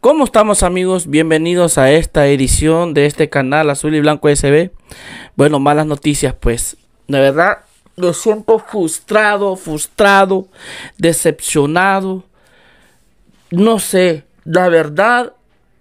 ¿Cómo estamos, amigos? Bienvenidos a esta edición de este canal Azul y Blanco SB. Bueno, malas noticias, pues. De verdad, me siento frustrado, decepcionado. No sé, la verdad,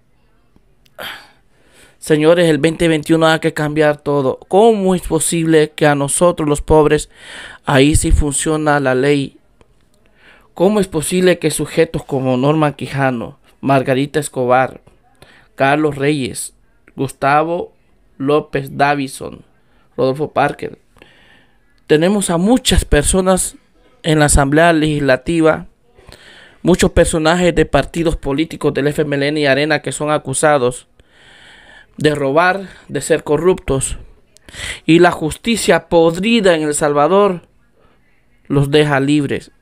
señores, el 2021 hay que cambiar todo. ¿Cómo es posible que a nosotros los pobres, ahí sí funciona la ley? ¿Cómo es posible que sujetos como Norma Quijano, Margarita Escobar, Carlos Reyes, Gustavo López Davison, Rodolfo Parker, tenemos a muchas personas en la Asamblea Legislativa, muchos personajes de partidos políticos del FMLN y Arena que son acusados de robar, de ser corruptos, y la justicia podrida en El Salvador los deja libres?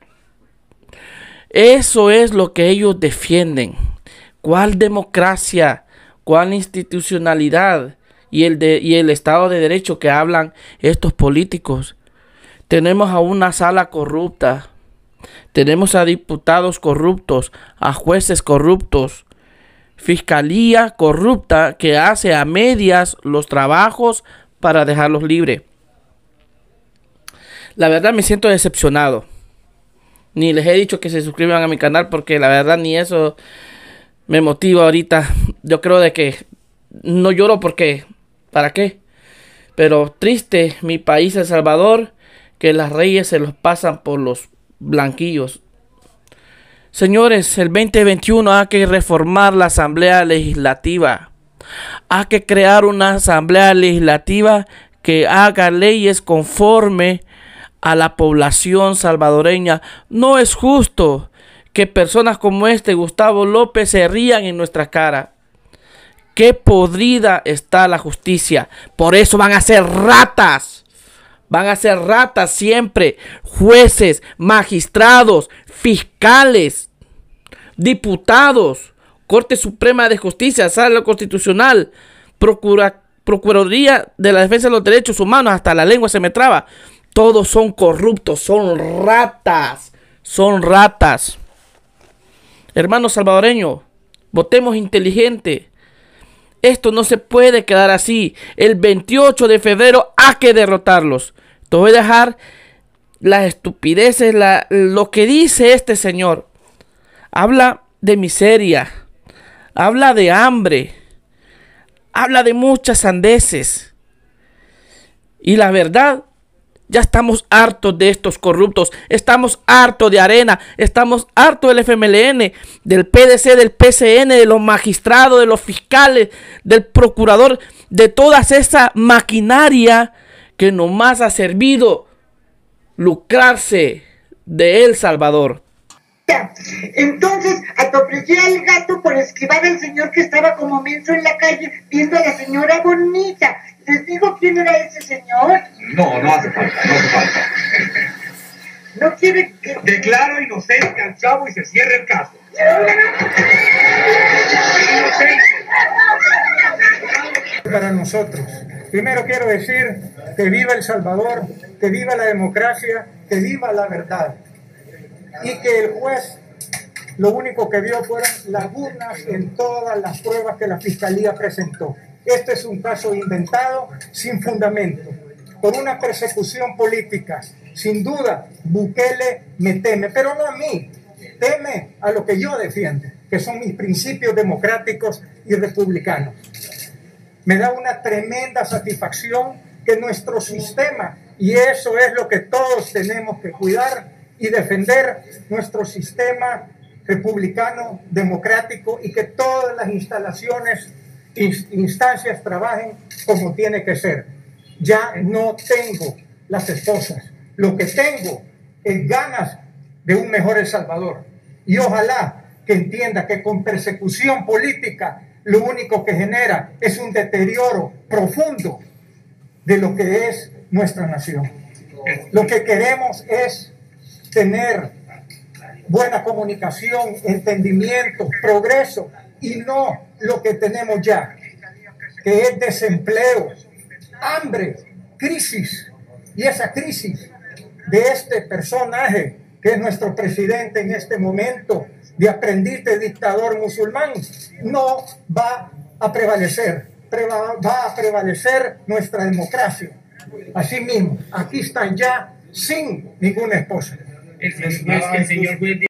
Eso es lo que ellos defienden. ¿Cuál democracia? ¿Cuál institucionalidad? Y el Estado de Derecho que hablan estos políticos. Tenemos a una sala corrupta. Tenemos a diputados corruptos, a jueces corruptos, fiscalía corrupta que hace a medias los trabajos para dejarlos libres. La verdad me siento decepcionado. Ni les he dicho que se suscriban a mi canal porque la verdad ni eso me motiva ahorita. Yo creo de que no lloro porque ¿para qué? Pero triste mi país, El Salvador, que las reyes se los pasan por los blanquillos. Señores, el 2021 hay que reformar la Asamblea Legislativa. Hay que crear una Asamblea Legislativa que haga leyes conforme a la población salvadoreña. No es justo que personas como Gustavo López se rían en nuestra cara. Qué podrida está la justicia. Por eso van a ser ratas. Van a ser ratas siempre. Jueces, magistrados, fiscales, diputados, Corte Suprema de Justicia, Sala Constitucional, Procuraduría de la Defensa de los Derechos Humanos, hasta la lengua se me traba. Todos son corruptos, son ratas, son ratas. Hermanos salvadoreños, votemos inteligente. Esto no se puede quedar así. El 28 de febrero hay que derrotarlos. Te voy a dejar las estupideces, lo que dice este señor. Habla de miseria, habla de hambre, habla de muchas sandeces. Y la verdad, ya estamos hartos de estos corruptos, estamos hartos de Arena, estamos hartos del FMLN, del PDC, del PCN, de los magistrados, de los fiscales, del procurador, de toda esa maquinaria que nomás ha servido lucrarse de El Salvador. Entonces atropellé al gato por esquivar al señor que estaba como menso en la calle viendo a la señora bonita. ¿Les digo quién era ese señor? No, no hace falta, no hace falta. ¿No quiere que...? Declaro inocente al chavo y se cierra el caso. Para nosotros, primero quiero decir que viva El Salvador, que viva la democracia, que viva la verdad. Y que el juez lo único que vio fueron lagunas en todas las pruebas que la fiscalía presentó. Este es un caso inventado, sin fundamento, por una persecución política. Sin duda, Bukele me teme, pero no a mí, teme a lo que yo defiendo, que son mis principios democráticos y republicanos. Me da una tremenda satisfacción que nuestro sistema, y eso es lo que todos tenemos que cuidar y defender, nuestro sistema republicano, democrático, y que todas las instancias trabajen como tiene que ser. Ya no tengo las esposas, lo que tengo es ganas de un mejor El Salvador. Y ojalá que entienda que con persecución política lo único que genera es un deterioro profundo de lo que es nuestra nación. Lo que queremos es tener buena comunicación, entendimiento, progreso, y no lo que tenemos ya, que es desempleo, hambre, crisis. Y esa crisis de este personaje que es nuestro presidente en este momento de aprendiz de dictador musulmán no va a prevalecer. Va a prevalecer nuestra democracia. Asimismo, aquí están ya sin ninguna esposa. El señor